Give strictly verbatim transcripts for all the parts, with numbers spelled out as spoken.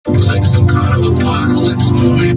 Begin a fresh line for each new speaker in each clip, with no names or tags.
It's like some kind of apocalypse movie.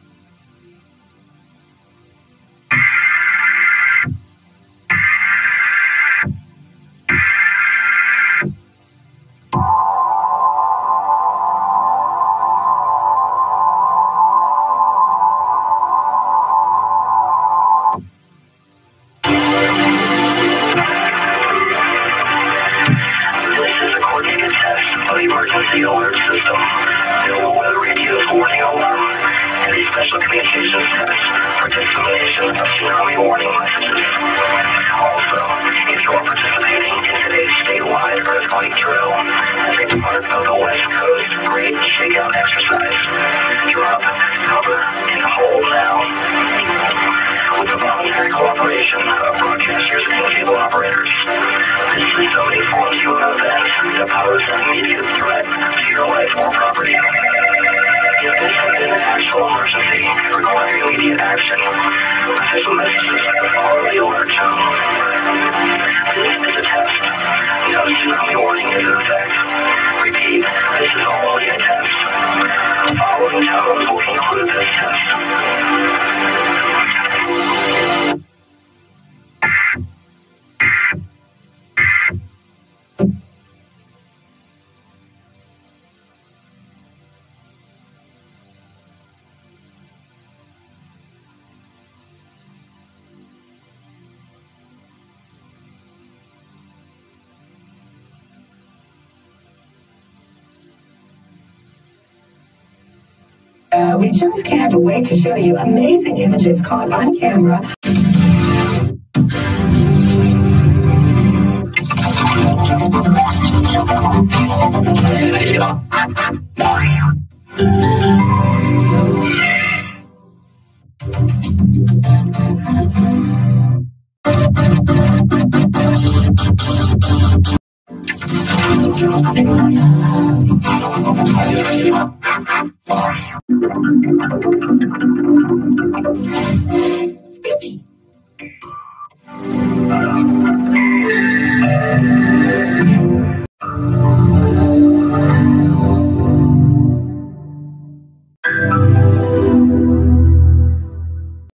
Emergency alert system. Zero weather radios warning alarm. And a special communications test for dissemination of tsunami warning messages. Also, if you are participating in today's statewide earthquake drill as a part of the West Coast Great Shakeout exercise, drop, cover, and hold now. With the voluntary cooperation of broadcasters and cable operators, this system informs you of events that pose an immediate threat to your life or property. If this is an actual emergency requiring immediate action, official messages follow the alert tone. This is a test. No tsunami warning is in effect. Repeat, this is only a test. The following tones will conclude this test.
Uh, we just can't wait to show you amazing images caught on camera. Spiffy.